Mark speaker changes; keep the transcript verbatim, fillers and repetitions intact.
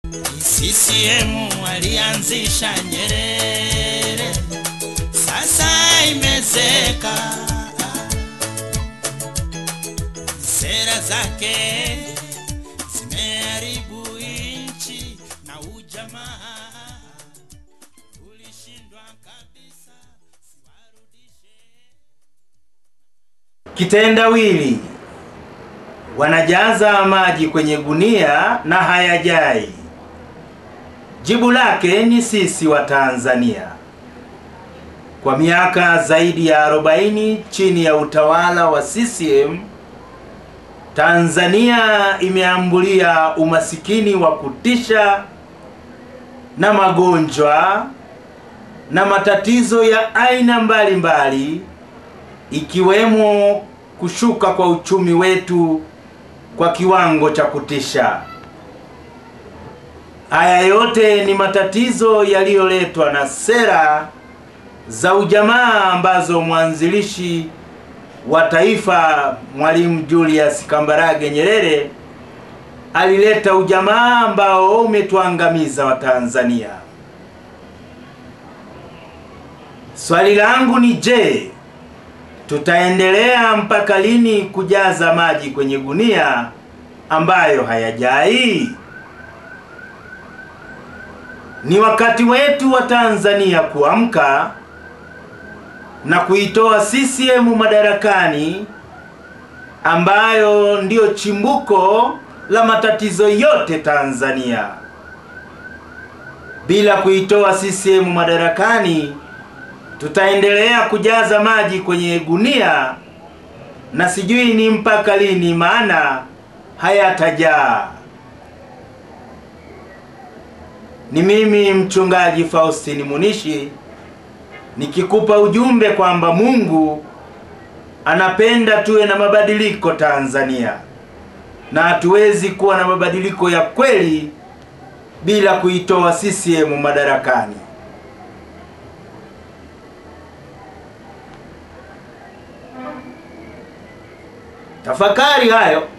Speaker 1: C C M alianzisha Nyerere, sasa imezeka. Sera zake zimeharibu nchi na ujamaa ulishindwa kabisa, siwarudishe.
Speaker 2: Kitendawili: wanajaza maji kwenye gunia na hayajai. Jibu lake ni sisi wa Tanzania. Kwa miaka zaidi ya arobaini chini ya utawala wa C C M, Tanzania imeambulia umasikini wa kutisha na magonjwa na matatizo ya aina mbalimbali mbali, ikiwemo kushuka kwa uchumi wetu kwa kiwango cha kutisha. Haya yote ni matatizo yaliyoletwa na sera za ujamaa ambazo mwanzilishi wa taifa Mwalimu Julius Kambarage Nyerere alileta, ujamaa ambao umetuangamiza wa Tanzania. Swali langu ni je, tutaendelea mpaka lini kujaza maji kwenye gunia ambayo hayajai? Ni wakati wetu wa Tanzania kuamka na kuitoa C C M madarakani, ambayo ndio chimbuko la matatizo yote Tanzania. Bila kuitoa C C M madarakani, tutaendelea kujaza maji kwenye gunia na sijui ni mpaka lini, maana hayatajaa. Ni mimi mchungaji Faustini Munishi nikikupa ujumbe kwamba Mungu anapenda tuwe na mabadiliko Tanzania, na hatuwezi kuwa na mabadiliko ya kweli bila kuitoa C C M madarakani. Tafakari hayo.